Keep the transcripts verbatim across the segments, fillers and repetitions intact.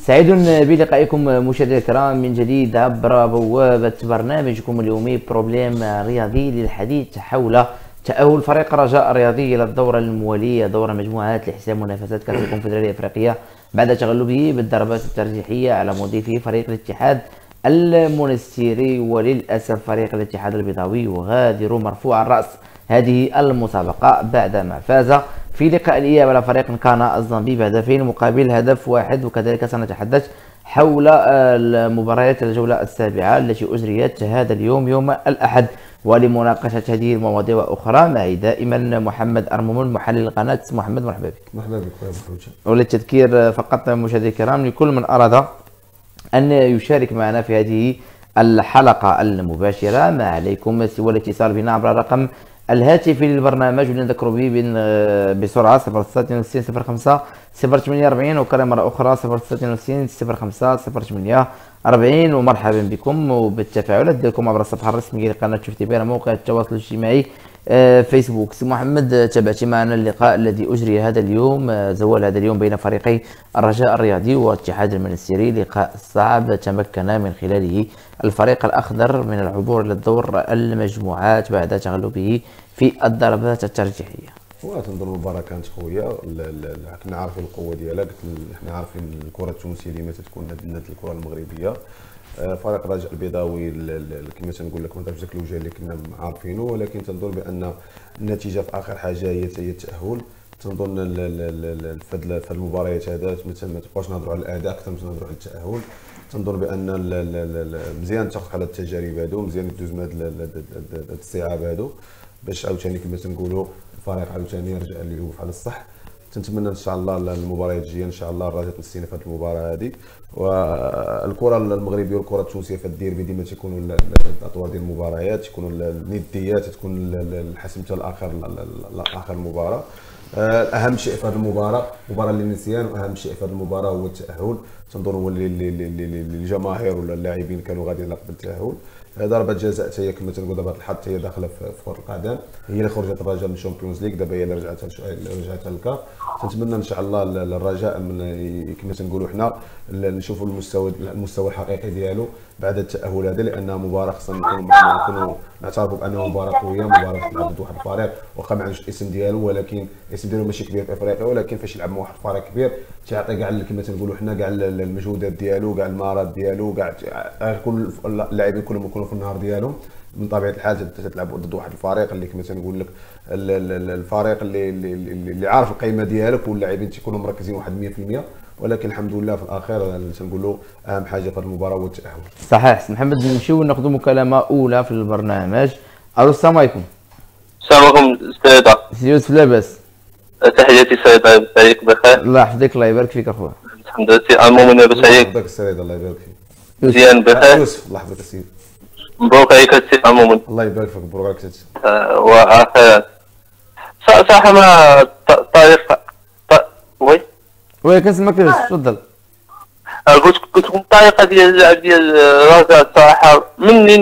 سعيد بلقائكم مشاهدينا الكرام من جديد عبر بوابة برنامجكم اليومي بروبليم رياضي للحديث حول تأهل فريق رجاء الرياضي إلى الدورة الموالية، دورة مجموعات لحساب منافسات كأس الكونفدرالية الأفريقية بعد تغلبه بالضربات الترجيحية على مضيفه فريق الاتحاد المنستيري. وللأسف فريق الاتحاد البيضاوي يغادر مرفوع الرأس هذه المسابقة بعدما فاز في لقاء الإياب على فريق كان الزامبي بهدفين مقابل هدف واحد. وكذلك سنتحدث حول المباريات الجولة السابعة التي أجريت هذا اليوم يوم الأحد. ولمناقشة هذه المواضيع وأخرى معي دائما محمد أرمومون محلل القناة. محمد مرحبا بك. مرحبا بك. وللتذكير فقط مشاهدي الكرام لكل من أراد أن يشارك معنا في هذه الحلقة المباشرة ما عليكم سوى الاتصال بنا عبر الرقم الهاتفي للبرنامج واللي نذكر به بسرعة صفر ستة اثنين وستين صفر خمسة صفر ثمانية أربعين وكرة مرة أخرى صفر ستة اثنين وستين صفر خمسة صفر ثمانية أربعين. ومرحبا بكم وبالتفاعلات ديالكم عبر الصفحة الرسمية لقناة شوف تي في على موقع التواصل الاجتماعي فيسبوك. سي محمد، تابعتي معنا اللقاء الذي أجري هذا اليوم، زوال هذا اليوم بين فريقي الرجاء الرياضي والاتحاد المنستيري، لقاء صعب تمكن من خلاله الفريق الأخضر من العبور إلى الدور المجموعات بعد تغلبه في الضربات الترجيحية. وتنظر المباراة كانت قوية، كنا عارفين القوة ديالها، حنا عارفين الكرة التونسية ديما تكون ند الكرة المغربية. فريق الرجاء البيضاوي كما تنقول لك ما دارش ذاك الوجه اللي كنا عارفينه، ولكن تنظن بان النتيجه في اخر حاجه هي التاهل. تنظن في هذه المباريات هذا ما تبقاوش نهضروا على الاداء اكثر من نهضروا على التاهل. تنظن بان مزيان تاخذ على التجارب هذو، مزيان تدوز من هذا الصعاب هذو باش عاوتاني كما تنقولوا الفريق عاوتاني يرجع للوقوف على الصح. تنتمنى ان شاء الله المباريات الجايه ان شاء الله الرجاء تنسينا في هذه المباراه هذه. والكره المغربيه والكره التونسيه في الديربي ديما تيكونوا الاطوار ديال المباريات، تكونوا النديات، تكون الحسم حتى الاخر اخر المباراه. اهم شيء في هذه المباراه مباراه للنسيان، واهم شيء في هذه المباراه هو التاهل. تنظر هو اللي الجماهير ولا اللاعبين كانوا غاديين قبل التاهل. ضربه جزاء حتى هي كما تنقول ضربه الحظ هي داخله في كره القدم، هي اللي خرجت الرجاء من الشامبيونز ليغ، دابا هي اللي رجعت رجعت للكاف. تنتمنى ان شاء الله الرجاء من كما تنقولوا حنا نشوفوا المستوى المستوى الحقيقي ديالو بعد التاهل هذا، لان مباراه خصنا نكونوا نعترفوا بانه مباراه قويه، مباراه تلعب ضد واحد الفريق واخا ما عندوش الاسم ديالو، ولكن الاسم ديالو ماشي كبير في افريقيا، ولكن فاش يلعب مع واحد الفريق كبير تيعطي كاع كما تنقولوا حنا كاع المجهودات ديالو، كاع المهارات ديالو، كاع كل اللاعبين كلهم يكونوا في النهار ديالهم. من طبيعه الحال تتلعب ضد واحد الفريق اللي كما تنقول لك الفريق اللي اللي عارف القيمه ديالك، واللاعبين تيكونوا مركزين واحد مية بالمية. ولكن الحمد لله في الاخير تنقولوا اهم حاجه في المباراه هو التاهل. صحيح محمد. نمشيو ناخذوا مكالمه اولى في البرنامج. الو السلام عليكم. السلام عليكم سيدة. سي يوسف لاباس؟ تحياتي سيدة، عليك بخير. الله يحفظك الله يبارك فيك اخويا. الحمد لله. سي المؤمن لاباس عليك؟ الله يسعدك الله يبارك فيك. مزيان بخير. يوسف الله يحفظك السيد. مبروك عليك السي المؤمن. الله يبارك فيك. مبروك عليك السيد. واخيرا صراحه ما طريقه وي وي كنسمعك تفضل. قلت قلت لكم الطريقه ديال اللعب ديال الرجاء الصراحه منين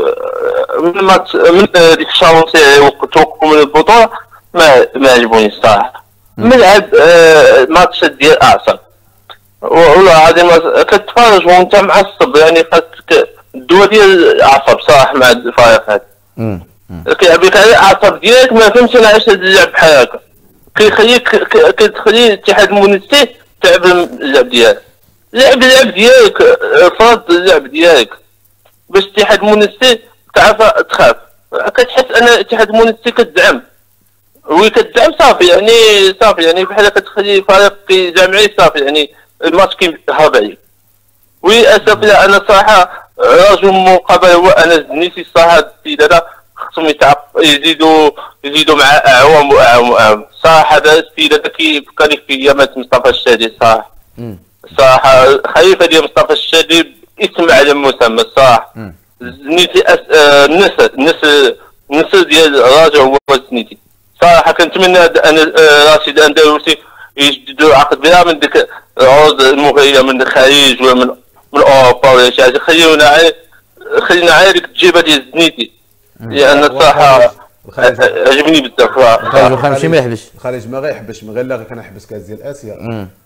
من ما من ديك الشهر توقفوا من البطوله ما ما عجبوني الصراحه. ملعب ماتش ديال اعصاب ولا عادي ما كتفرج وانت معصب، يعني خاصك الدواء ديال الاعصاب صراحه مع الفريق هذا. كيلعب لك على الاعصاب ديالك، ما فهمتش انا علاش هذا اللعب بحال هكا كيخليك كتخلي الاتحاد المنستيري تلعب اللعب ديالك، لعب اللعب ديالك فرض اللعب ديالك باش الاتحاد المنستيري تعرف تخاف. كتحس ان الاتحاد المنستيري كتدعم وي كتدعم صافي، يعني صافي يعني بحال كتخلي فريق جامعي صافي، يعني الماتش كيهرب عليك. وي اسف لا انا صراحه رجل مقابل هو انس الدنيسي الصراحه السيد هذا خصهم يتعب يزيدوا يزيدوا مع اعوام واعوام واعوام. صراحه هذا السيد هذا كيفكرني في ايامات مصطفى الشادي صراحه. صراحه خليفه ديال مصطفى الشادي اسم على مسمى الصراحه. الزنيتي النسر النسر النسر ديال الراجل هو الزنيتي صراحه. كنتمنى ان راشد اندلسي يجددوا العقد بلا من ديك العروض المغريه من الخليج ولا من من اوروبا ولا شي حاجه. خليونا خلينا على ديك الجيبه ديال الزنيتي، لان الصراحه عجبني بزاف. الخليج واخا ماشي ما يحبش، الخليج ما غيحبش من غير لا كنحبس كاس ديال اسيا،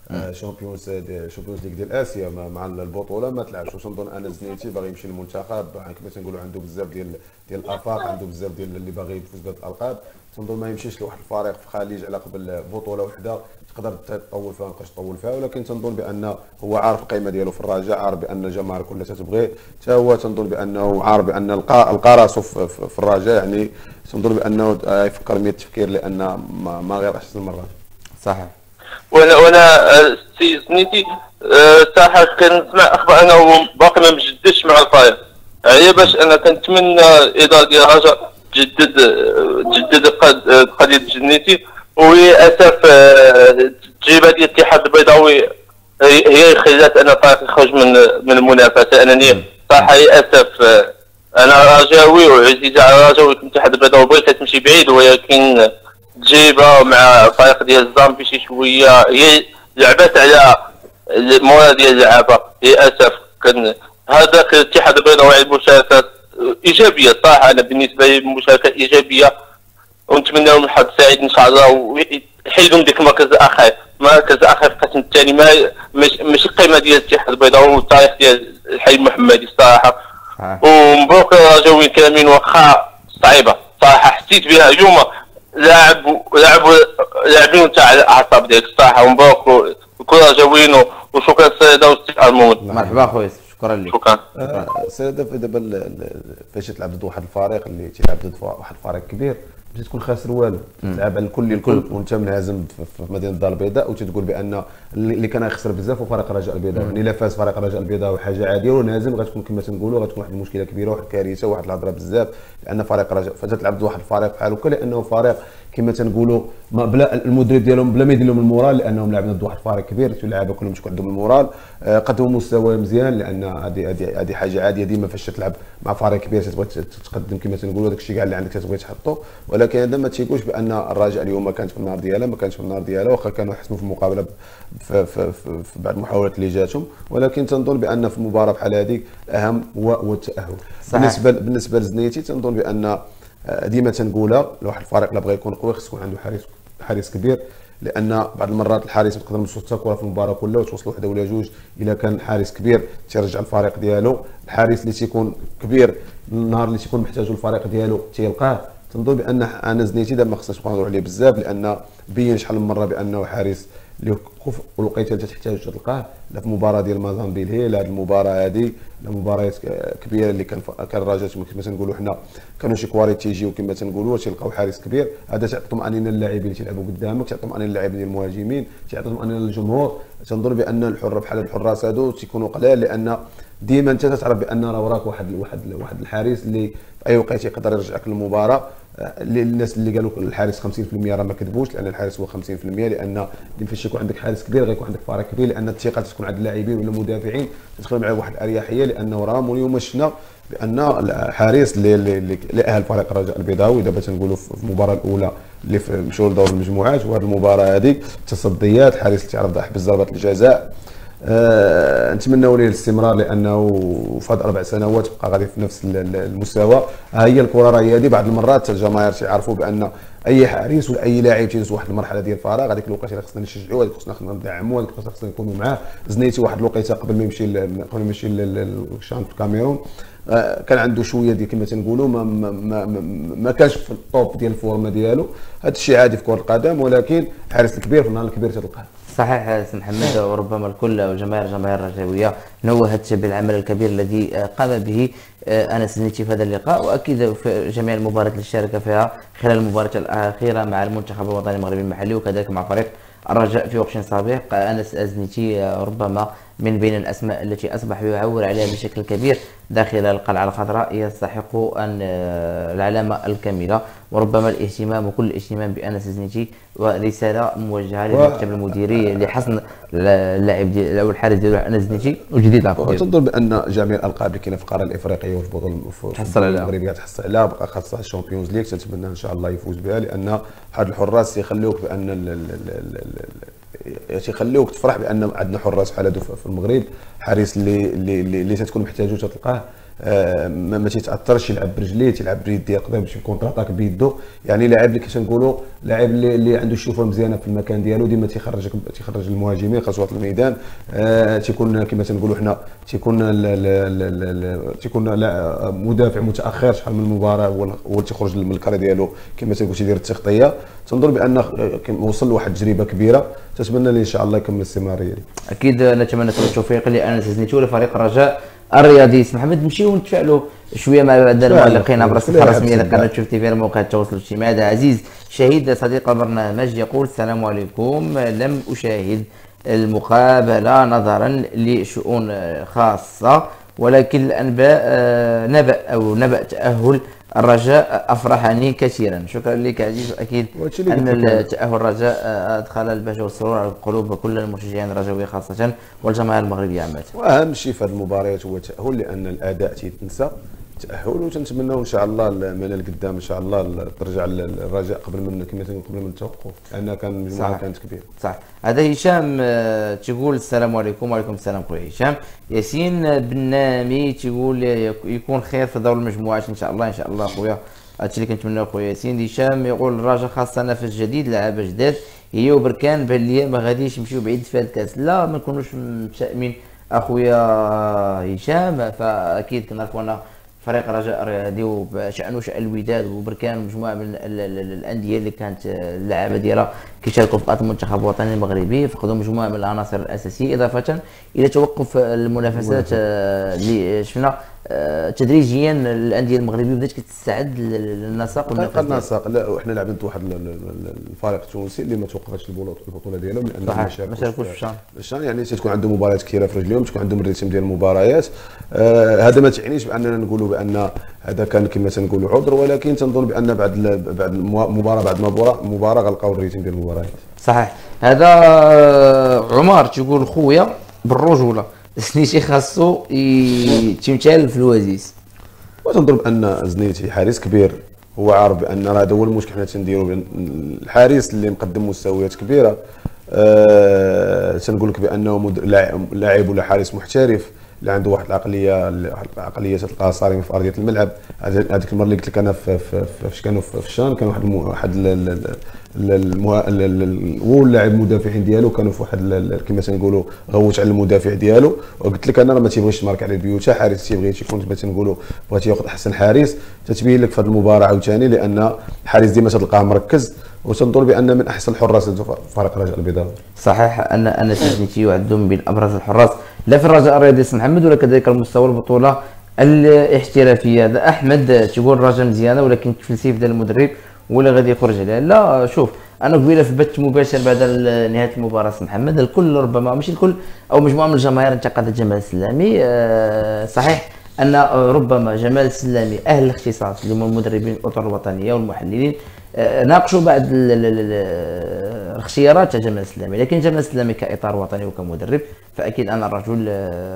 شامبيونز شامبيونز ليغ ديال اسيا مع البطوله ما تلعبش. وتنظن ان زنيتي باغي يمشي للمنتخب كما تنقولوا عنده بزاف ديال ديال الافاق، عنده بزاف ديال اللي باغي يفوز بهذه الالقاب. تنظن ما يمشيش لواحد الفريق في الخليج على قبل بطوله وحده تقدر تطول فيها مابقاش تطول فيها. ولكن تنظن بان هو عارف القيمه ديالو في الرجاء، عارف بان الجماهير كلها تتبغيه، حتى هو تنظن بانه عارف بان لقى راسو في الرجاء. يعني تنظن بانه يفكر مية تفكير لان ما, ما غير احسن المرات. صحيح. وانا وانا السي زنيتي صراحه كنسمع اخبار انه باقي ما مجددش مع الفريق. هي باش انا كنتمنى الاداره ديال الرجاء تجدد تجدد قضيه زنيتي. وللاسف التجربه ديال الاتحاد البيضاوي هي خلات ان الفريق يخرج من من المنافسه. انني صراحه للاسف انا رجاوي وعزيزي على رجاوي، الاتحاد البيضاوي بغيت تمشي بعيد، ولكن تجربه مع الفريق ديال الزامبي شي شويه هي لعبات على المورال ديال اللعابه. للاسف كان هذاك الاتحاد البيضاوي عنده مشاركات ايجابيه صراحه، انا بالنسبه لي مشاركه ايجابيه، ونتمنى لهم الحظ سعيد ان شاء الله ويحيدوا من ديك المركز الاخير. المركز الاخير في القسم الثاني ما ماشي القيمه ديال الاتحاد البيضاوي والتاريخ ديال الحي المحمدي الصراحه. ومبروك الرجاويين كاملين، واخا صعيبه صراحه حسيت بها اليوم، لاعب لاعب لاعبين تاع الاعصاب ديالك الصراحه. ومبروك لكل الرجاويين، وشكرا السيده والسي المومد. مرحبا خويا، شكرا لك. شكرا. سيده دابا فاش تلعب ضد واحد الفريق اللي تيلعب ضد واحد الفريق كبير باش تكون خاسر والو، تلعب على الكل الكل وانت منهزم في مدينه الدار البيضاء، وتتقول بان اللي كان يخسر بزاف هو فريق الرجاء البيضاء. يعني الا فاز فريق الرجاء البيضاء حاجه عاديه، ونهزم غتكون كما تنقولوا غتكون واحد المشكله كبيره، واحد الكارثه، واحد الهضره بزاف. لان فريق الرجاء فتلعب ضد واحد الفريق بحال هكا، لانه فريق كما تنقولوا بلا المدرب ديالهم بلا ما يدير لهم المورال، لانهم لاعبين ضد واحد الفريق كبير، اللعابه كلهم تكون عندهم المورال، قدموا مستوى مزيان. لان هذه هذه هذه حاجه عاديه ديما فاش تلعب مع فريق كبير تبغي تقدم كما تنقولوا داك الشيء كاع اللي عندك تبغي تحطه. ولكن هذا ما تيقولش بان الرجاء اليوم ما كانش في النهار ديالها، ما كانش في النهار ديالها، واخا كانوا حسنوا في المقابله في, في, في, في بعض المحاولات اللي جاتهم. ولكن تنظن بان في المباراه بحال هذيك الاهم هو التاهل. بالنسبه بالنسبه لزنيتي تنظن بان ديما تنقولها، لو واحد الفريق لا بغى يكون قوي خص يكون عنده حارس حارس كبير، لان بعض المرات الحارس تقدر نوصل حتى كره في المباراه كلها وتوصل وحده ولا جوج. الا كان الحارس كبير تيرجع الفريق ديالو. الحارس اللي تيكون كبير النهار اللي تيكون محتاجو الفريق ديالو تيلقاه. تنظن بان انا زنيتي دابا ما خصناش نهضروا عليه بزاف، لان بين شحال من مره بانه حارس اللي خوف والوقيته اللي تحتاج تلقاه، لا في المباراه ديال مازامبيلي، لا هذه المباراه هذه، لا مباريات كبيره اللي كان كان الرجاء كما تنقولوا حنا كانوا شي كواري تيجيو كما تنقولوا تيلقاو حارس كبير. هذا تعطي طمانينه للاعبين اللي تيلعبوا قدامك، تعطي طمانينه للاعبين المهاجمين، تعطي طمانينه للجمهور. تنظر بان الحر بحال الحراس هادو تيكونوا قلال، لان ديما انت تعرف بان راه وراك واحد واحد واحد الحارس اللي في اي وقت يقدر يرجعك للمباراه. الناس اللي قالوا الحارس خمسين بالمئة راه ما كذبوش، لان الحارس هو خمسين بالمئة، لان فاش يكون عندك حارس كبير غيكون عندك فريق كبير، لان الثقه تكون عند اللاعبين ولا المدافعين تدخل معاه واحد الاريحيه. لانه راه اليوم شفنا بان الحارس اللي اللي اهل فريق الرجاء البيضاوي دابا تنقولوا في المباراه الاولى اللي مشاو لدور المجموعات، وهذه المباراه هذه تصديات حارس اللي تعرف ضحك ضربات الجزاء. أه نتمنوا ليه الاستمرار، لانه في هذه اربع سنوات بقى غادي في نفس المستوى. ها هي الكره راهي هذه بعض المرات الجماهير تيعرفوا بان اي حارس ولا اي لاعب تيدوز واحد المرحله ديال الفراغ، هذيك الوقيته اللي خصنا نشجعوه، هذيك خصنا ندعموه، هذيك خصنا نكونوا معاه. زنيتي واحد الوقيته قبل ما يمشي قبل ما يمشي للشامب الكاميرون أه كان عنده شويه ديال كما تنقولوا ما, ما, ما, ما, ما كانش في الطوب ديال الفورمه ديالو. هذا الشيء عادي في كره القدم، ولكن الحارس الكبير في النهار الكبير تلقاه. صحيح سي محمد، وربما الكل والجماهير الجماهير الرجاويه نوهت بالعمل الكبير الذي قام به انس زنيتي في هذا اللقاء، واكيد في جميع المباريات اللي شارك فيها خلال المباريات الاخيره مع المنتخب الوطني المغربي المحلي، وكذلك مع فريق الرجاء في وقت سابق. انس زنيتي ربما من بين الاسماء التي اصبح يعول عليها بشكل كبير داخل القلعه الخضراء، يستحق ان العلامه الكامله، وربما الاهتمام وكل الاهتمام بانس زنيتي، ورساله موجهه للمكتب المديري لحسن اللاعب او الحارس ديالو انس زنيتي وجديد العفو. وتنظر بان جميع الالقاب اللي كاينه في القاره الافريقيه وفي البطوله المغربيه تحصل عليها، بقى خاصه الشامبيونز ليغ تنتمنى ان شاء الله يفوز بها، لان هاد الحراس يخليوك بان تيخليوك تفرح بان عندنا حراس بحال هادو في المغرب. حارس اللي اللي اللي تتكون محتاجو تلقاه، آه ما, ما تيتاثرش، يلعب برجليه، تيلعب باليد يقدر يمشي كونتر اتاك بيدو. يعني لاعب اللي كيفاش نقولوا لاعب اللي, اللي عنده الشوفه مزيانه في المكان ديالو، ديما تيخرج تيخرج المهاجمين خاص وسط الميدان. آه تيكون كما تنقولوا حنا تيكون تيكون مدافع متاخر شحال من مباراه هو هو تيخرج من الكاري ديالو كما تنقول تيدير التغطيه. تنظن بان وصل لواحد التجربه كبيره، تتمنى ليه ان شاء الله يكمل الاستمراريه. اكيد نتمنى التوفيق لانس زنيتو لفريق الرجاء الرياضي. سي محمد نمشيو نتفاعلوا شويه مع بعض المعلقين عبر الصفحه الرسميه لقناه شوف تي في على مواقع التواصل الاجتماعي. هذا عزيز شهيد صديق البرنامج يقول السلام عليكم، لم اشاهد المقابله نظرا لشؤون خاصه، ولكن الانباء نبأ او نبأ تاهل الرجاء افرحني كثيرا. شكرا لك عزيز. اكيد ان تاهل الرجاء ادخل البهجه والسرور على قلوب كل المشجعين الرجاويه خاصه والجماهير المغربيه عامه. واهم شيء في هذه المباريات هو التاهل، لان الاداء تيتنسى تاهل، وتنتمناو ان شاء الله من القدام ان شاء الله ترجع الرجاء قبل من كما تنقول قبل من التوقف، لان كان المجموعه كانت كبيره. صح. هذا هشام تيقول السلام عليكم. وعليكم السلام خويا هشام. ياسين بنامي تيقول يكون خير في دور المجموعات ان شاء الله. ان شاء الله خويا هادشي اللي كنتمناو خويا ياسين. هشام يقول الرجاء خاصه نفس جديد، لعابه جداد، هي وبركان بان ليا ما غاديش يمشيو بعيد في هذا الكاس. لا ما نكونوش متشائمين اخويا هشام، فاكيد كنعرفوا ان فريق الرجاء الرياضي وشأنه شأن الوداد وبركان مجموعه من الانديه اللي كانت اللعابه ديالها كيشاركوا في المنتخب الوطني المغربي، فقدوا مجموعه من العناصر الاساسيه اضافه الى توقف المنافسات اللي شفنا تدريجيا الانديه المغربيه بدات كتستعد للنسق والنسق. النسق لا وحنا لعبنا ضد واحد الفريق التونسي اللي ما توقفش البطوله ديالهم لان ما شاركوش في الشان. الشان يعني تكون عندهم مباريات كثيره في رجليهم، تكون عندهم الريتم ديال المباريات. آه هذا ما تعنيش باننا نقولوا بان هذا كان كما تنقولوا عذر، ولكن تنظن بان بعد بعد المباراه بعد مباراه مباراه غلقاو الريتم ديال المباريات. صحيح. هذا عمر تيقول خويا بالرجوله زنيتي خاصو تيمثال في الوزيز. وتنظن بان زنيتي حارس كبير، هو عارف بان هذا هو المشكل حنا تنديروا الحارس اللي مقدم مستويات كبيره. أه تنقول لك بانه لاعب ولا حارس محترف اللي عنده واحد العقليه العقليه تلقاها صارمه في ارضيه الملعب. هذيك المره اللي قلت لك انا في فاش كانوا في الشان كان واحد واحد هو اللاعب المدافعين ديالو كانوا في واحد كما تنقولوا غوت على المدافع ديالو، وقلت لك انا راه ما تيبغيش يمارك على البيوت، حارس تيبغي تيكون كما تنقولوا بغى تياخذ احسن حارس. تتبين لك في هذه المباراه عاوتاني لان الحارس ديما تلقاه مركز، وتنظر بان من احسن الحراس فريق الرجاء البيضاوي. صحيح ان ان سيدنيتي يعد من بين ابرز الحراس لا في الرجاء الرياضي سي محمد ولا كذلك المستوى البطوله الاحترافيه. هذا احمد تيقول الرجاء مزيانه ولكن تفلسي في المدرب ولا غادي يخرج عليها. لا شوف انا قبيله في بث مباشر بعد نهايه المباراه سي محمد الكل ربما ماشي الكل او مجموعه من الجماهير انتقدت جمال السلامي. أه صحيح ان ربما جمال السلامي اهل الاختصاص اللي هم المدربين الاطر الوطنيه والمحللين أه ناقشوا بعض الاختيارات تاع جمال السلامي، لكن جمال السلامي كاطار وطني وكمدرب فاكيد انا الرجل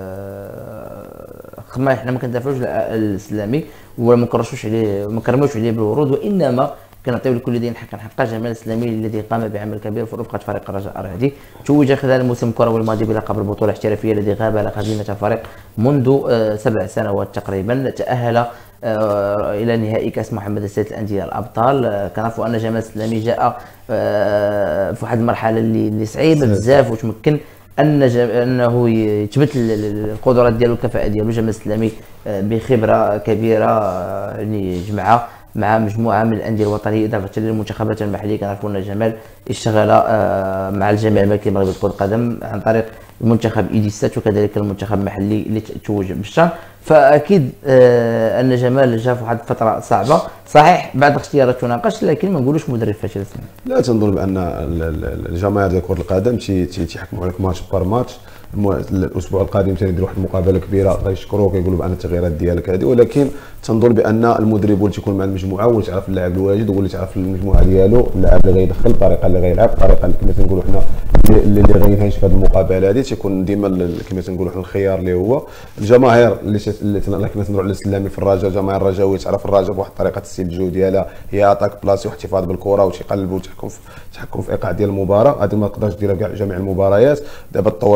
أه ما احنا ما كندافعوش على السلامي وما نكرشوش عليه ما كرموش عليه بالورود، وانما كنعطيو لكل ذي حقا حقا. جمال السلامي الذي قام بعمل كبير في رفقه فريق الرجاء الرياضي، توج خلال الموسم الكروي الماضي بلقب البطوله الاحترافيه الذي غاب على خزينه الفريق منذ سبع سنوات تقريبا. تاهل الى نهائي كاس محمد السيد الانديه الابطال. كنعرفوا ان جمال السلامي جاء في واحد المرحله اللي اللي صعيبه بزاف وتمكن ان انه يثبت القدرات ديالو والكفاءه ديالو. جمال السلامي بخبره كبيره يعني جمعها مع مجموعه من الانديه الوطنيه اضافه للمنتخبات المحليه. كنعرفوا ان جمال اشتغل مع الجميع الملكي المغربي لكره القدم عن طريق المنتخب ايديسات وكذلك المنتخب المحلي اللي توج بالشان، فاكيد ان جمال جا في واحد الفتره صعبه. صحيح بعض الاختيارات تناقش لكن ما نقولوش مدرب فاشل. لا تنظن بان الجماهير ديال كره القدم تيحكموا عليك ماتش بار ماتش. الاسبوع القادم تندير واحد المقابله كبيره غيشكروك يقولوا بان التغييرات ديالك هذه، ولكن تنظن بان المدرب اللي تيكون مع المجموعه هو اللي تعرف اللاعب الواجد، هو اللي تعرف المجموعه ديالو، اللاعب اللي غيدخل، الطريقه اللي غيلعب، الطريقه كما تنقولوا حنا اللي اللي غينهج في هذه المقابله هذه. تيكون ديما كما تنقولوا حنا الخيار اللي هو الجماهير اللي اللي كما تنروح على السلامي في الرجاء. الجماهير الرجاويه تعرف الرجاء بواحد الطريقه تسيل الجو ديالها هي اتاك بلاصي واحتفاظ بالكره وتيقلبوا وتحكم في تحكم في ايقاع ديال المباراه. هذه ما تقدرش ديرها كاع جميع المباريات. دابا تطورات الكره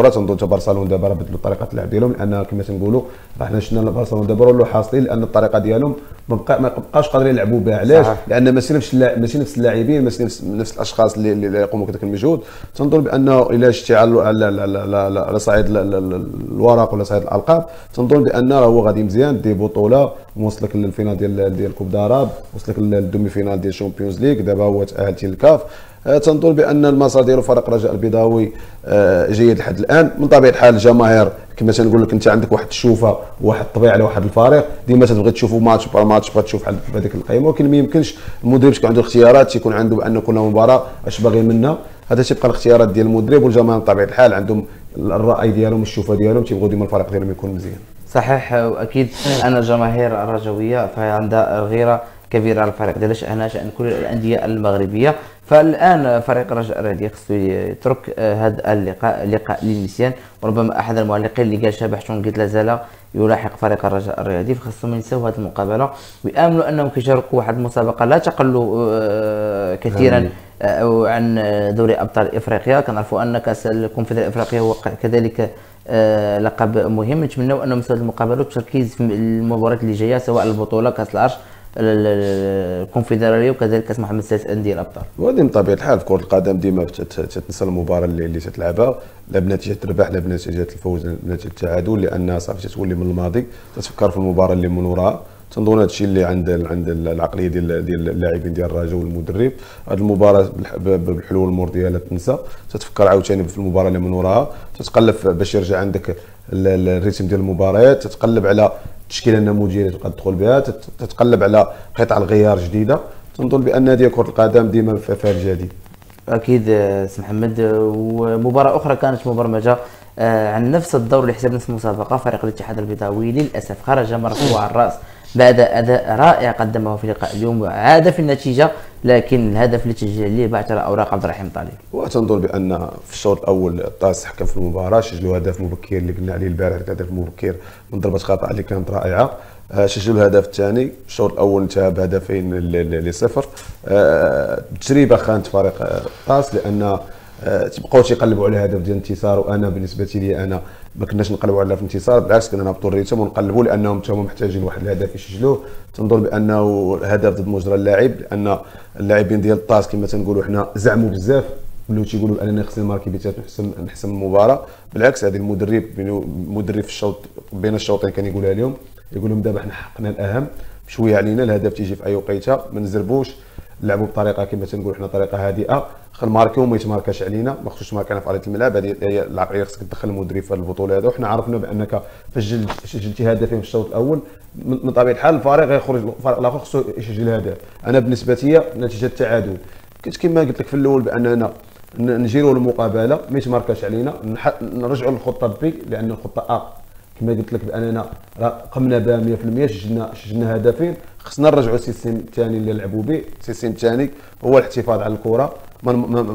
البطوله. تنظن برشلونه دابا راه بدلوا طريقه اللعب ديالهم، لان كما تنقولوا راه حنا شفنا برشلونه دابا ولاو حاصلين لان الطريقه ديالهم ما بقى ما بقاش قادرين يلعبوا بها. علاش؟ لان ماشي نفس ماشي نفس اللاعبين، ماشي نفس, نفس الاشخاص اللي اللي يقوموا بهذاك المجهود. تنظن بانه الى شتي على على صعيد الورق ولا صعيد الالقاب، تنظن بان راه هو غادي مزيان دي بطوله، وصلك للفينال ديال ديال كوب داراب، وصلك للدومي فينال ديال الشامبيونز ليغ، دابا هو تاهلتي للكاف. تنظن بان المسار ديالو فريق الرجاء البيضاوي جيد لحد الان. من طبيعه الحال الجماهير كما تنقول لك انت عندك واحد الشوفه وواحد الطبيعه على واحد الفريق، ديما تبغي تشوفوا ماتش بار ماتش، تبغى تشوف هذيك القيمه، ولكن ما يمكنش المدرب تكون عنده اختيارات، تيكون عنده بان كل مباراه اش باغي منها. هذا تيبقى الاختيارات ديال المدرب، والجماهير بطبيعه الحال عندهم الراي ديالهم والشوفه ديالهم، تيبغوا ديما الفريق ديالهم يكون مزيان. صحيح، واكيد ان الجماهير الرجويه فهي عندها غيره كبيره على الفريق ديالها، شانها شان كل الانديه المغربيه. فالان فريق الرجاء الرياضي خصو يترك هذا اللقاء لقاء للنسيان. وربما احد المعلقين اللي قال شبح شون قلت لا زال يلاحق فريق الرجاء الرياضي، فخصهم ينسوا هذه المقابله ويامنوا انهم كيشاركوا واحد المسابقه لا تقل كثيرا عن دوري ابطال افريقيا. كنعرفوا ان كاس الكونفدراليه الافريقيه هو كذلك لقب مهم. نتمنوا انهم يساعدوا المقابله والتركيز في المباريات اللي جايه، سواء البطوله كاس العرش الكونفدراليه وكذلك كاس محمد السادس انديه الابطال. وهذه من طبيعه الحال في كره القدم ديما تتنسى المباراه اللي, اللي تتلعبها، لا بنتيجه الربح لا بنتيجه الفوز بنتيجه التعادل، لان صافي تتولي من الماضي، تتفكر في المباراه اللي من وراها. تنظن هذا الشيء اللي عند عند العقليه ديال ديال اللاعبين ديال الرجاء والمدرب. هذه المباراه بالحلول المور ديالها تنسى، تتفكر عاوتاني في المباراه اللي من وراها، تتقلب باش يرجع عندك الريتم ديال المباريات، تتقلب على التشكيله النموذجيه اللي تقدر تدخل بها، تتقلب على قطع الغيار جديده. تنظن بان هذه كره القدم ديما فيها الجديد. اكيد سي محمد. ومباراه اخرى كانت مبرمجه عن نفس الدور اللي حسب نفس المسابقه، فريق الاتحاد البيضاوي للاسف خرج مرفوع الراس بعد اداء رائع قدمه في لقاء اليوم، عاد في النتيجه لكن الهدف اللي تسجل عليه بعثر اوراق عبد الرحيم طالب. وتنظر بان في الشوط الاول الطاس حكم في المباراه، سجلوا هدف مبكر اللي قلنا عليه البارح، هدف مبكر من ضربه خطا اللي كانت رائعه. سجلوا الهدف الثاني، الشوط الاول انتهى بهدفين لصفر. تجربه خانت فريق الطاس، لان تبقاو تيقلبوا على هدف ديال الانتصار، وانا بالنسبه لي انا ما كناش نقلبوا على في الانتصار، بالعكس كنا نهبطوا الريتم ونقلبوا، لانهم حتى هما محتاجين واحد الهدف يسجلوه. تنظر بانه الهدف ضد مجرى اللاعب، لان اللاعبين ديال الطاس كما تنقولوا حنا زعموا بزاف، ولاو تيقولوا انني خصني نماركي بيتات نحسن نحسن المباراه. بالعكس هذه المدرب المدرب في الشوط بين الشوطين كان يقولها لهم، يقول لهم دابا حنا حققنا الاهم، بشويه علينا الهدف تيجي في اي وقيته، ما نزربوش، نلعبوا بطريقه كما تنقول حنا طريقه هادئه، خل ماركيو وما يتماركاش علينا، ما خصوش ماركانا في ارضيه الملعب. هذه هي العقليه خصك تدخل المدرب في البطوله هذا. وحنا عرفنا بانك فاش سجلتي هدفين في الشوط الاول من طبيعه الحال الفريق يخرج، الفريق الاخر خصو يسجل هدف. انا بالنسبه لي نتيجه التعادل كنت كما قلت لك في الاول باننا نجيروا المقابله، ما يتماركاش علينا، نرجعوا للخطه بي، لان الخطه ا كما قلت لك باننا قمنا بها مية في المية، سجلنا سجلنا هدفين. خصنا نرجعوا السيستم الثاني اللي لعبوا به. السيستم الثاني هو الاحتفاظ على الكره، ما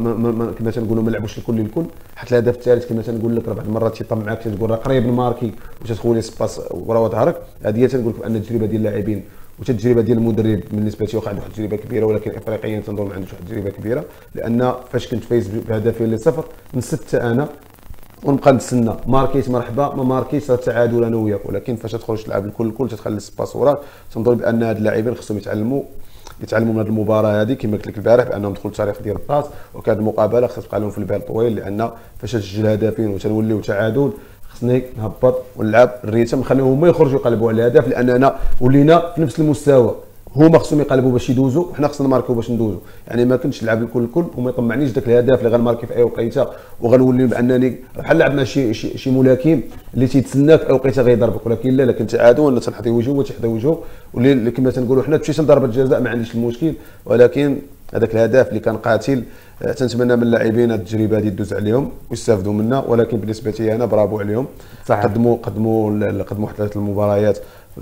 كما تنقولوا ما نلعبوش الكل للكل، حتى الهدف الثالث كما تنقول لك راه بعض المرات تيطمعك تقول راه قريب الماركي وتدخل لي سباس ورا ظهرك. هذه هي تنقول لك ان التجربه ديال اللاعبين والتجربه ديال المدرب بالنسبه لي واخا عنده واحد التجربه كبيره، ولكن افريقيا تنظن ما عندوش واحد التجربه كبيره، لان فاش كنت فايز بهدفين لصفر نسدت انا ونبقى نتسنى، ماركيت مرحبا، ما ماركيتش التعادل انا وياك. ولكن فاش تخرج تلعب الكل الكل تتخلي السباس وراك. تنظن بان هاد اللاعبين خصهم يتعلموا يتعلموا من هذه المباراه هذه، كما قلت لك البارح بانهم دخلوا التاريخ ديال الطاس، وكانت المقابله خصها تبقى لهم في البال طويل، لان فاش تسجل هدفين وتنوليو تعادل خصني نهبط ونلعب الريتم، نخليهم هما يخرجوا يقلبوا على الهدف، لاننا ولينا في نفس المستوى. هما خصهم يقلبوا باش يدوزوا، وحنا خصنا نماركيو باش ندوزوا. يعني ما كنتش نلعب الكل الكل وما يطمعنيش داك الهدف اللي غنماركي في اي وقيته، وغنولي بانني بحال لعب مع شي شي, شي ملاكم اللي تيتسناك في اي وقيته غيضربك. ولكن لا، لكن تعادل انا تنحطي وجهه وتحدى وجهه، واللي كما تنقولوا حنا مشيت لضربه جزاء ما عنديش المشكل. ولكن هذاك الهدف اللي كان قاتل، تنتمنى من اللاعبين هذه التجربه هذه تدوز عليهم ويستافدوا منها. ولكن بالنسبه لي انا برافو عليهم، صحيح. قدموا قدموا قدموا ثلاث المباريات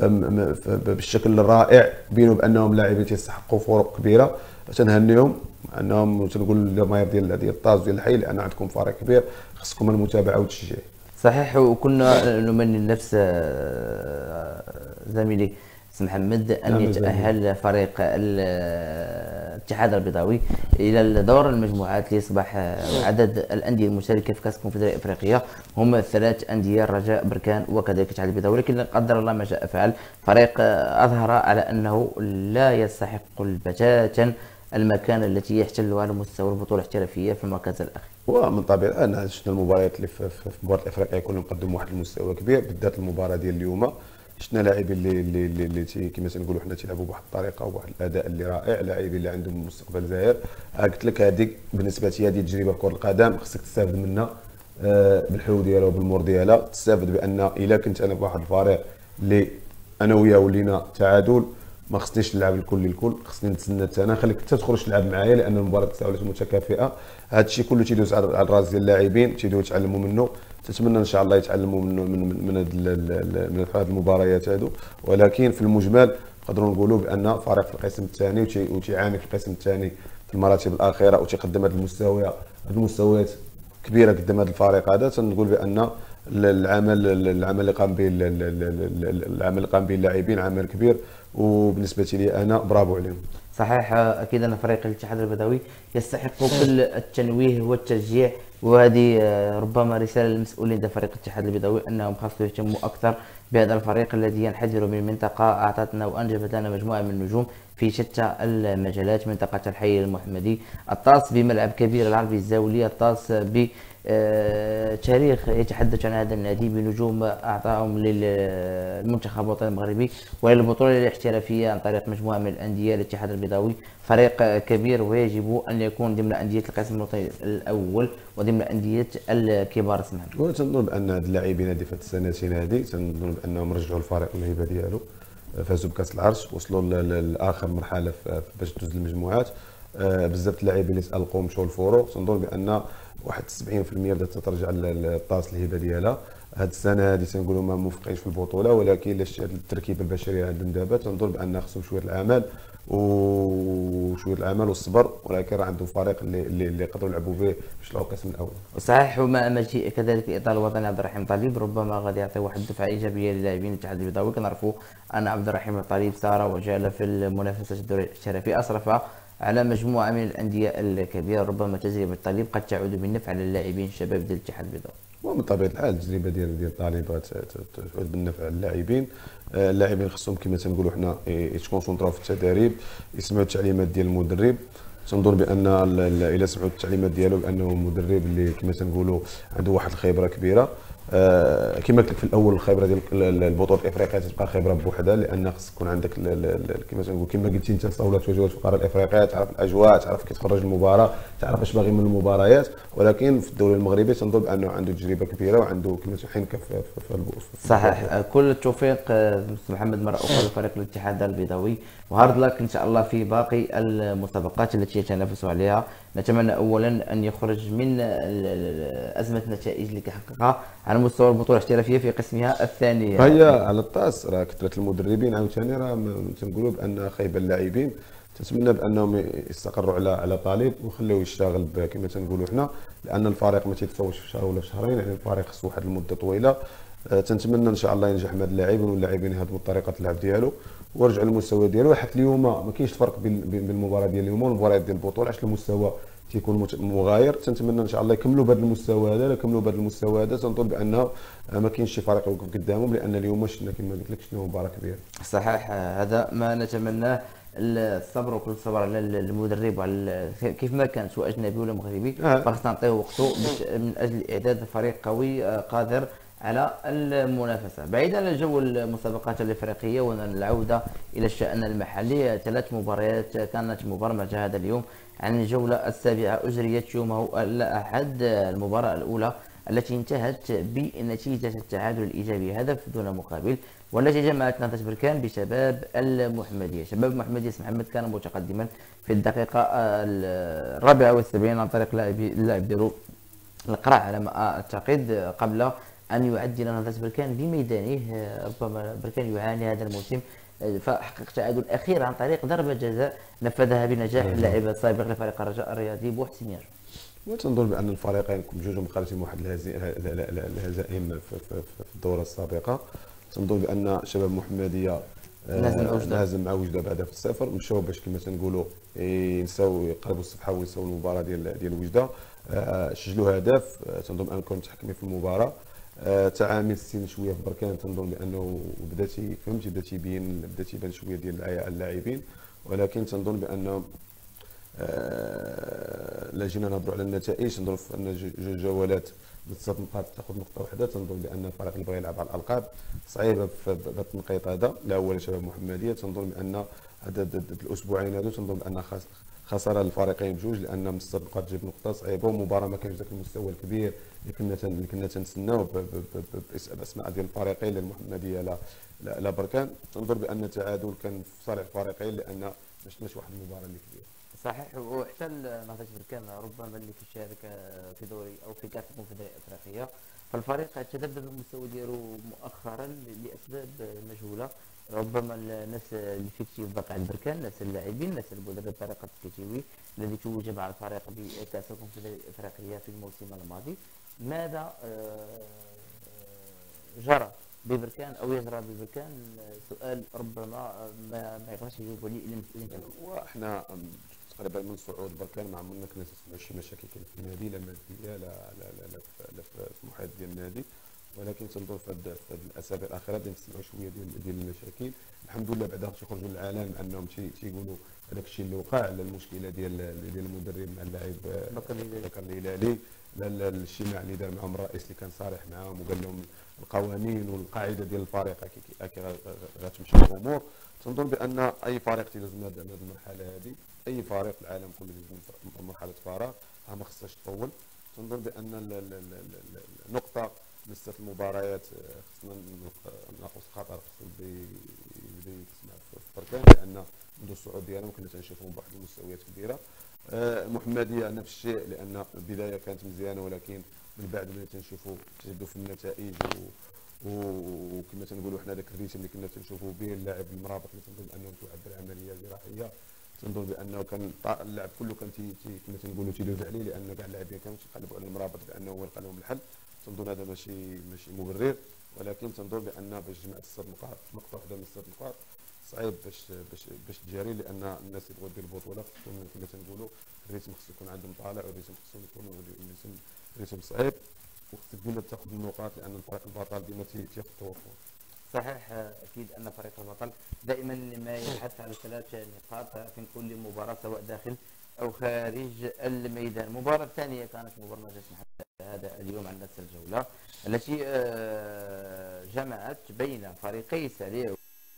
بالشكل الرائع، بينوا بانهم لاعبين تيستحقوا فروق كبيره. تنهنيهم انهم تنقول للجماهير ديال ديال الطاس ديال الحي، لان عندكم فريق كبير خصكم المتابعه والتشجيع. صحيح. وكنا نمني نفس زميلي سي محمد ان يتاهل فريق الاتحاد البيضاوي الى دور المجموعات ليصبح عدد الانديه المشاركه في كاس الكونفدراليه الافريقيه هم ثلاث انديه: الرجاء، بركان وكذلك الاتحاد البيضاوي. ولكن قدر الله ما شاء فعل، فريق اظهر على انه لا يستحق بتاتا المكان التي يحتلها على مستوى البطوله الاحترافيه في المركز الاخير. ومن طبيعي ان شفنا المباريات اللي في في مباراه الافريقيا كلهم قدموا واحد المستوى كبير، بالذات المباراه ديال اليوم شفنا لاعبين اللي اللي اللي, اللي كما تنقولوا حنا تيلعبوا بواحد الطريقه وواحد الاداء اللي رائع، لاعبين اللي عندهم مستقبل زاهر. قلت لك هذيك بالنسبه لي هذه تجربه كره القدم خصك تستافد منها بالحلو ديالها وبالمور ديالها. تستافد بان الا كنت انا بواحد الفريق اللي انا وياه ولينا تعادل، ما خصنيش نلعب الكل للكل، خصني نتسنى حتى انا، خليك حتى تخرج تلعب معايا، لان المباراه تساويات متكافئه. هذا الشيء كله تيدوز على الراس ديال اللاعبين، تيدوزوا يتعلموا منه. تتمنى ان شاء الله يتعلموا منه من من من هذه المباريات هذو. ولكن في المجمل نقدروا نقولوا بان فريق في القسم الثاني وتيعاني في القسم الثاني في المراتب الاخيره وتيقدم هذه المستوى هذه المستويات كبيره قدام هذا الفريق هذا. تنقول بان العمل العمل اللي قام به العمل اللي قام به اللاعبين عمل كبير، وبالنسبه لي انا برافو عليهم. صحيح، اكيد ان فريق الاتحاد البيضاوي يستحق كل التنويه والتشجيع، وهذه ربما رساله للمسؤولين لدى فريق الاتحاد البيضاوي انهم خاصوا يهتموا اكثر بهذا الفريق الذي ينحدر من منطقه اعطتنا وانجبت لنا مجموعه من النجوم في شتى المجالات. منطقه الحي المحمدي الطاس بملعب كبير العربي الزاولي، الطاس ب تاريخ يتحدث عن هذا النادي بنجوم اعطاهم للمنتخب الوطني المغربي وللبطوله الاحترافيه عن طريق مجموعه من الانديه. الاتحاد البيضاوي فريق كبير ويجب ان يكون ضمن انديه القسم الوطني الاول وضمن انديه الكبار. اسمح لي، وتنظن بان هاد اللاعبين هذه في السنتين هذه تنظن بانهم رجعوا الفريق الهيبه ديالو، فازوا بكاس العرش، وصلوا لاخر مرحله باش تدوز المجموعات. بزاف اللاعبين اللي تالقوا مشاو للفورو، تنظن بان واحد سبعين بالمئة بدات ترجع للطاس الهبه ديالها. هاد السنه هذه تنقولوا ما موفقينش في البطوله، ولكن لاش التركيبه البشريه عندهم دابا تنظن بان خصهم شويه العمل وشويه العمل والصبر، ولكن راه عندهم فريق اللي اللي, اللي يقدروا يلعبوا به باش يطلعوا القسم الاول. صحيح، ومع مجيء كذلك الاطار الوطني عبد الرحيم طالب ربما غادي يعطي واحد الدفعه ايجابيه للاعبين الاتحاد البيضاوي. كنعرفوا ان عبد الرحيم طالب سار وجال في المنافسه الدوري الاحترافي، اصرف على مجموعه من الانديه الكبيره. ربما تجربه طالب قد تعود بالنفع للاعبين الشباب ديال الاتحاد البيضاوي. ومن طبيعه الحال التجربه ديال ديال طالب تعود بالنفع للاعبين. اللاعبين خصهم كما تنقولوا حنا يتكونسونطراو في التدريب، يسمعوا التعليمات ديال المدرب. تنظن بان الا سمعوا التعليمات ديالو بانه مدرب اللي كما تنقولوا عنده واحد الخبره كبيره. آه كما قلت لك في الاول الخبره ديال البطوله الافريقيه تبقى خبره بوحدها، لان خص يكون عندك كما تنقول كما قلتي انت صولات وجولات في القاره الافريقيه، تعرف الاجواء، تعرف كي تخرج المباراه، تعرف اش باغي من المباريات. ولكن في الدوري المغربي تنظن بانه عنده تجربه كبيره وعنده كما حنكه في, في, في صحيح. كل التوفيق محمد مره اخرى لفريق الاتحاد البيضاوي، وهارد لك ان شاء الله في باقي المسابقات التي يتنافس عليها. نتمنى اولا ان يخرج من ازمه النتائج اللي كيحققها على مستوى البطوله الاحترافيه في قسمها الثاني. هي على الطاس راه كثره المدربين عاوتاني راه تنقولوا بان خايبه اللاعبين. تتمنى بانهم يستقروا على على طالب ويخليوه يشتغل كما تنقولوا حنا، لان الفريق ما تيتفوتش في شهر ولا في شهرين، يعني الفريق خصو واحد المده طويله. تنتمنى ان شاء الله ينجح مع هاد اللاعبين واللاعبين يهضموا طريقه اللعب ديالو ويرجعوا للمستوى ديالو. حتى اليوم ما كاينش فرق بين بين المباراه ديال اليوم والمباريات ديال البطوله، علاش المستوى تيكون مغاير. تنتمنى ان شاء الله يكملوا بهذا المستوى هذا، يكملوا بهذا المستوى هذا. تنظن بان ما كاينش شي فريق يوقف قدامهم، لان اليوم شفنا كما قلت لك شفنا مباراه كبيره. صحيح، هذا ما نتمناه. الصبر وكل الصبر على المدرب وعلى كيف ما كان سواء اجنبي ولا مغربي، فخصنا نعطيه وقته من اجل اعداد فريق قوي قادر على المنافسه. بعيدا عن جو المسابقات الافريقيه والعوده الى الشان المحلي، ثلاث مباريات كانت مبرمجه هذا اليوم عن الجوله السابعه اجريت يومه الاحد. المباراه الاولى التي انتهت بنتيجه التعادل الايجابي هدف دون مقابل، والتي جمعت نهضة بركان بشباب المحمديه. شباب المحمديه محمد كان متقدما في الدقيقه الرابعه والسبعين عن طريق لاعب اللاعب ديالو القرع على ما اعتقد، قبل ان يعدل نهضة بركان بميدانه. ربما بركان يعاني هذا الموسم، فحقق تعادل اخير عن طريق ضربه جزاء نفذها بنجاح اللاعب السابق لفريق الرجاء الرياضي بوحسين يارجو. وتنظن بان الفريقين بجوجهم خارجين واحد الهزائم في الدوره السابقه. تنظن بان شباب محمديه نازل مع وجده. نازل مع وجده بهدف الصفر، مشاو باش كما تنقولوا ينساو يقلبوا الصفحه وينساو المباراه ديال ديال وجده. آه، سجلوا هدف. آه، تنظن بانكم متحكمين في المباراه. آه، تعامل السن شويه في بركان، تنظن بانه بدا تي فهمتي بدا تيبين بدا تيبان شويه ديال اللاعبين، ولكن تنظن بان آه، لا جينا نهضروا على النتائج، تنظن ان جوج جولات بست نقاط تاخذ نقطه واحده. تنظن بان الفريق اللي بغى يلعب على الالقاب صعيبه في هذا التنقيط هذا. لا هو شباب محمديه. تنظن بان هذا الاسبوعين هذو تنظن بان خساره الفريقين بجوج، لان من ست نقاط تجيب نقطه صعيبه، ومباراه ما كانش ذاك المستوى الكبير اللي كنا اللي كنا تنتسناو باسماء ديال الفريقين، لا المحمديه لا لا بركان. تنظن بان التعادل كان في صالح الفريقين، لان ما شفناش واحد المباراه اللي كبيره. صحيح. وحتى نهضة بركان ربما اللي كيشارك في دوري او في كاس الكونفدراليه الافريقيه، فالفريق تذبذب المستوى ديالو مؤخرا لاسباب مجهوله. ربما الناس الفيكتيف باقي على بركان، الناس اللاعبين، الناس المدرب طريقه الكيتيوي الذي توج مع الفريق بكاس الكونفدراليه الافريقيه في الموسم الماضي. ماذا جرى ببركان او يجرى ببركان؟ سؤال ربما ما, ما يقدرش يجاوب عليه الا المسؤولين تاعو. وحنا تقريبا من صعود بركان ما عمرنا كنا نسمعوا شي مشاكل كاين في النادي، لا ماديه لا لا لا, لا, لا في المحيط ديال النادي، ولكن تنظن في هذه الاسابيع الاخيره بدينا نسمعوا شويه ديال ديال المشاكل. الحمد لله بعدا تيخرجوا للعلن انهم تيقولوا هذاك الشيء اللي وقع، على المشكله ديال ديال المدرب مع اللاعب بكر الهلالي، لا الاجتماع اللي دار معهم الرئيس اللي كان صارح معاهم وقال لهم القوانين والقاعده ديال الفريق كي غتمشي الامور. تنظن بان اي فريق تيدوز من هذه المرحله هذه، اي فريق في العالم كله يدوز من مرحله فراغ ما خصهاش تطول. تنظن بان النقطه مسات المباريات خصنا ناقص خطر، خصنا يبدا يتسمع في بركان، لان منذ الصعود ديالهم كنا تنشوفهم بواحد المستويات كبيره. المحمديه نفس الشيء، لان البدايه كانت مزيانه، ولكن من بعد ملي تنشوفوا تجدوا في النتائج وكما تنقولوا حنا داك الريتم اللي كنا تنشوفوا به اللاعب المرابط اللي تنظن انه تعبر عمليه جراحيه، تنظن بانه كان اللاعب كله كان تي كما تنقولوا تيدوز عليه، لان كاع اللاعبين كانوا تيقلبوا على المرابط بانه هو يلقى لهم الحل. تنظن هذا ماشي ماشي مبرر، ولكن تنظن بان باش جمعت الست نقاط نقطه واحده من الست نقاط صعيب باش باش باش تجاري، لان الناس اللي بغاو دير البطوله خصهم كما تنقولوا الريتم خصو يكون عندهم طالع، والريتم خصو يكون الريتم ريتم صعيب، وخصك ديما تاخذ النقاط، لان الفريق البطل ديما تياخذ التوفر. صحيح. اكيد ان فريق البطل دائما ما يبحث عن ثلاث نقاط في كل مباراه سواء داخل او خارج الميدان. المباراه الثانيه كانت مباراه نجاح هذا اليوم عندنا الجوله التي جمعت بين فريقي سريع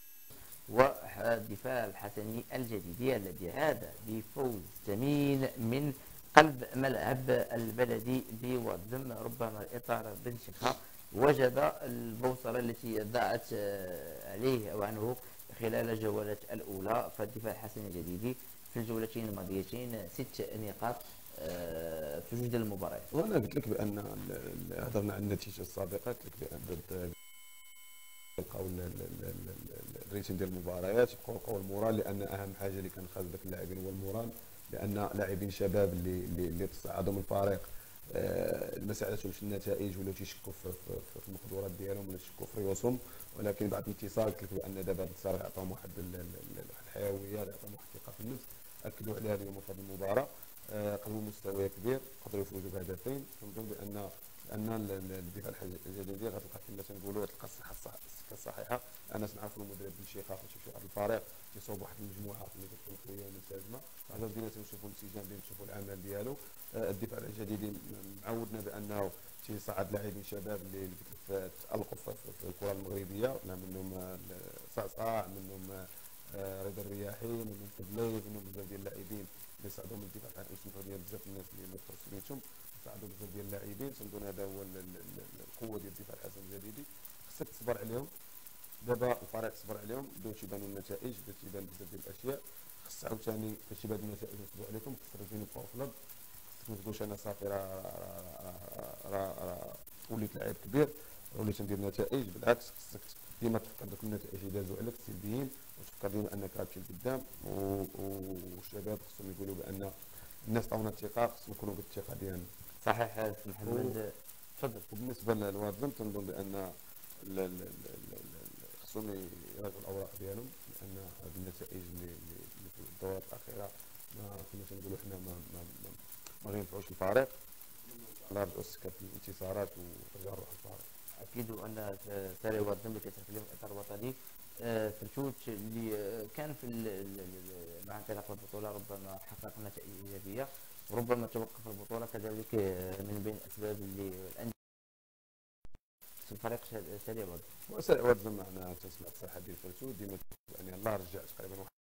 والدفاع الحسني الجديدي الذي عاد بفوز ثمين من قلب ملعب البلدي بوردم. ربما الاطار بن شيخه وجد البوصله التي ضاعت عليه او عنه خلال الجولات الاولى. فالدفاع الحسني الجديدي في الجولتين الماضيتين ست نقاط في جوج ديال المباريات. وانا قلت لك بان هضرنا على النتيجه السابقه، قلت لك بان يلقاو الريتم ديال المباريات، يبقاو يلقاو المورال، لان اهم حاجه اللي كان خاص ذاك اللاعبين هو المورال، لان لاعبين شباب اللي اللي, اللي تصعدوا من الفريق آه المساله في النتائج ولا تيشكوا في, في, في المقدورات ديالهم ولا تيشكوا في ريوسهم، ولكن بعد الاتصال قلت لك بان دابا هذا الانتصار عطاهم واحد الحيويه، عطاهم واحد الثقه في النفس، اكدوا عليها اليوم في هذه المباراه. آه قدموا مستوى كبير، قدروا يفوزوا بهدفين. كنظن بان ان الدفاع الجديدي غتلقى كما تنقولوا غتلقى الصحه الصحيحه. انا نعرفوا المدرب بن شيخه فاش يمشي واحد الفريق تيصوب واحد المجموعه اللي كتكون قويه وملتزمه، هذا بدينا تنشوفوا الانسجام، بدينا نشوفوا العمل ديالو. الدفاع الجديدي معودنا بانه تيصعد لاعبين شباب اللي تالقوا في الكره المغربيه، منهم صعصاع، منهم رضا الرياحي، منهم فضليف، منهم بزاف ديال اللاعبين اللي صعدوا من الدفاع الحسني، يسمحوا ديال بزاف الناس اللي مذكر سميتهم، صعدوا بزاف ديال اللاعبين. تنظن هذا هو القوه ديال الدفاع الحسن الجديدي، خصك تصبر عليهم. دابا الفريق صبر عليهم، بداو تيبانوا النتائج، بدات تيبان بزاف ديال الاشياء. خص عاوتاني فاش تيبان النتائج ونصبروا عليكم، خصك ترجعوا يبقاو في الارض، خصك ما تقولش انا صافي راه راه راه وليت لاعب كبير وليت ندير نتائج. بالعكس خصك ديما تفكر دوك النتائج اللي دازوا عليك السلبيين، وتفكر ديما انك غتمشي لقدام. والشباب خصهم يقولوا بان الناس عطاونا الثقه، خصنا نكونوا بالثقه ديالنا. صحيح سي محمد، تفضل. وبالنسبه للوادلم تنظن بان خصهم يراجعوا الاوراق ديالهم، لان هذه النتائج اللي اللي في الدورات الاخيره ما كما تنقولوا حنا ما ما ما, ما غينفعوش الفريق. الله يرجعوا السكه في الانتصارات وترجع الروح الفريق. اكيد ان ساري وردم اللي كيتحدث اليوم اطار وطني فرشوت اللي كان في مع انطلاق البطوله ربما حقق نتائج ايجابيه، وربما توقف البطوله كذلك من بين الاسباب اللي الفريق ساري ورد. وساري ورد زعما انا تسمع الصراحه ديال فرشوت ديما يعني الله رجع تقريبا